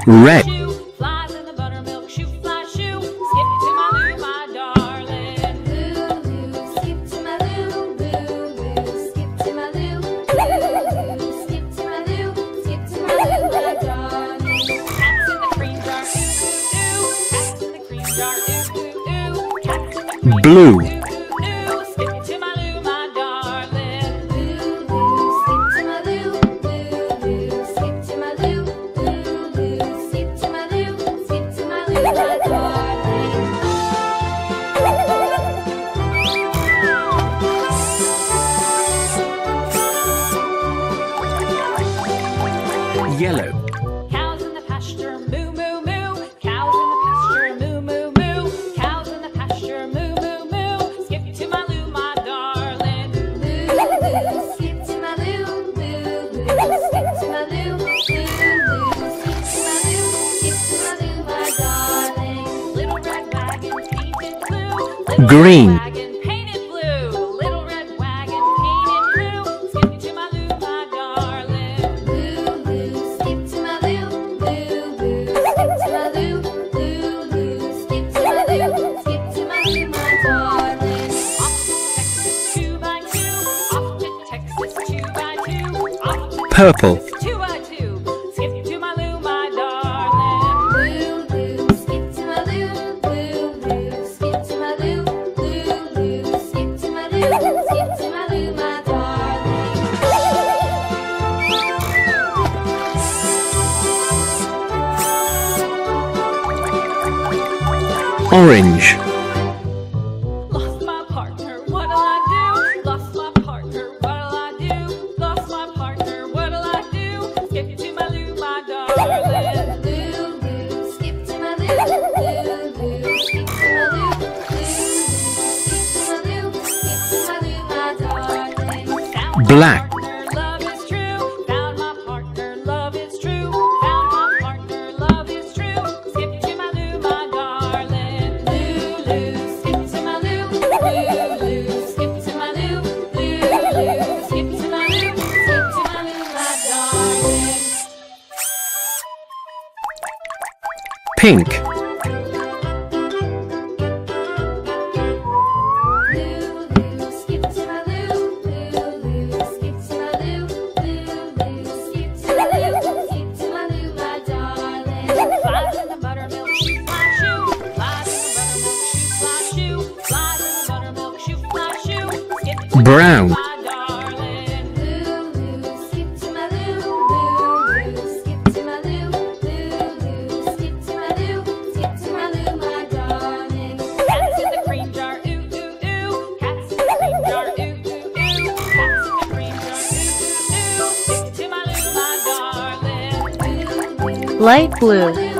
Red. Flies in the buttermilk shoe, fly shoe. Skip to my Lou, my darling. Lou, skip to my Lou, Lou, skip to my Lou, Lou, skip to my Lou, skip to my Lou, my darling. Cats in the cream jar, ooh, ooh, ooh. Cats in the cream jar, ooh, ooh, ooh. Cats in the cream Blue. jar, ooh, ooh, ooh. Skip to my Lou, my darling. Lou, skip to my Lou, Lou, skip to my Lou, Lou, skip to my Lou, skip to my Lou, my darling. Yellow. Cows in the pasture, moo, moo, moo. Cows in the pasture, moo, moo, moo. Cows in the pasture, moo, moo, moo. Skip to my Lou, my darling. Lou, skip to my Lou, Lou, skip to my Lou, Lou, skip to my Lou, skip to my Lou, my darling. Little red wagon painted blue. Little Green. red wagon painted blue. Little red wagon painted blue. Skip to my Lou, my darling. Lou, skip to my Lou, Lou, skip to my Lou, Lou, skip to my Lou, skip to my Lou, my darling. Off to Texas 2 by 2. Off to Texas 2 by 2. Off to Purple. Texas 2 by 2. Skip to my Lou, my darling. Lou, skip to my Lou, Lou, skip to my Lou, Lou, skip to my Lou, skip to my Lou, my darling. Orange. Lost my partner, what'll I do? Lost my partner, what'll I do? Lost my partner, what'll I do? Skip to my Lou, my darling. Lou, skip to my Lou, Lou, skip to my Lou, skip to my Lou, skip to my Lou, my darling. Found my Black. partner, love is true. Found my partner, love is true. Found my partner, love is true. Skip to my Lou, my darling. Lou, skip to my Lou, Lou, skip to my Lou, Lou, skip to my Lou, skip to my Lou, my darling. Pink. Lou, skip to my Lou, Lou, skip to my Lou, Lou, skip to my Lou, skip to my Lou, my darling. Flies in the buttermilk shoe, fly shoe. Flies in the buttermilk shoe, fly shoe. Flies in the buttermilk shoe, fly shoe. Skip to my Brown. Lou, my darling. Lou, skip to my Lou, Lou, skip to my Lou, Lou, skip to my Lou, skip to my Lou, my darling. Cats in the cream jar, ooh, ooh, ooh. Cats in the cream jar, ooh, ooh, ooh. Cats in the cream jar, ooh, ooh, ooh. Skip to my Lou, my darling. Light blue.